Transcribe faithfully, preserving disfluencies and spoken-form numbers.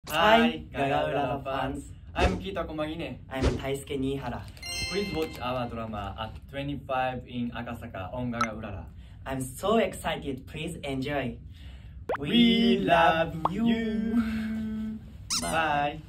Hi, GagaOOLala fans. I'm Kiita Komagine. I'm Taisuke Niihara. Please watch our drama at twenty-five in Akasaka on GagaOOLala. I'm so excited. Please enjoy. We love you. Bye.